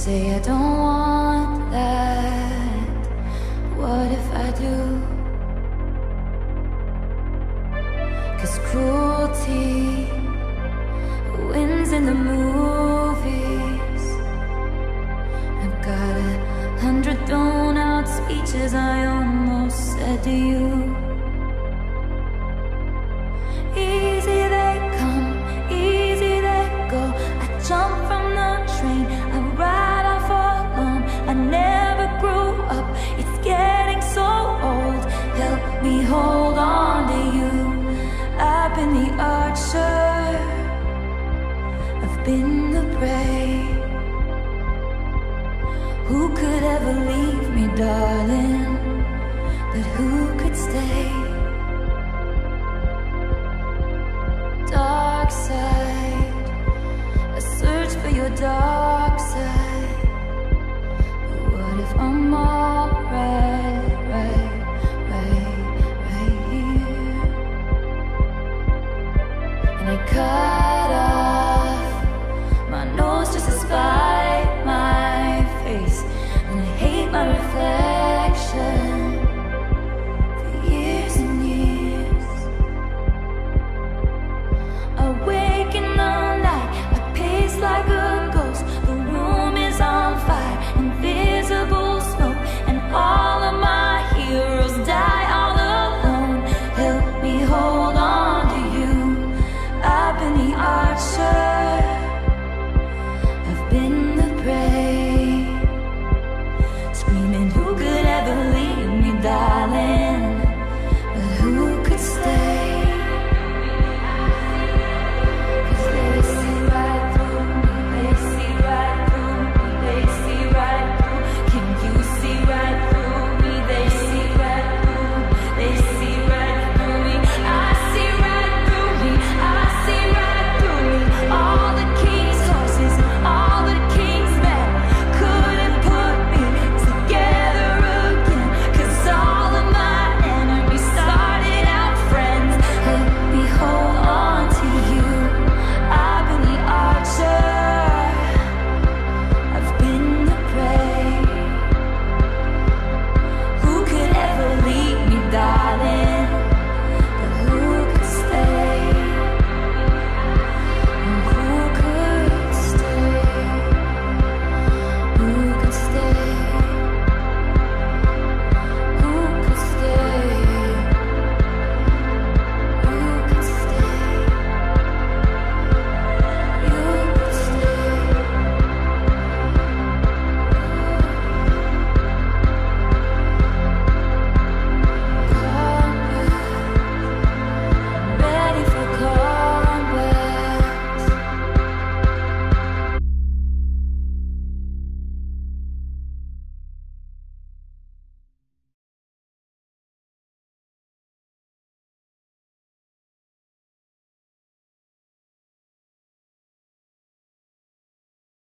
say I don't want that. What if I do? 'Cause cruelty wins in the movies. I've got 100 thrown out speeches I almost said to you. Easy they come, easy they go. I jump from the train, I ride off alone. I never grew up, it's getting so old. Help me hold on to you. I've been the archer, I've been the prey. Who could ever leave me, darling?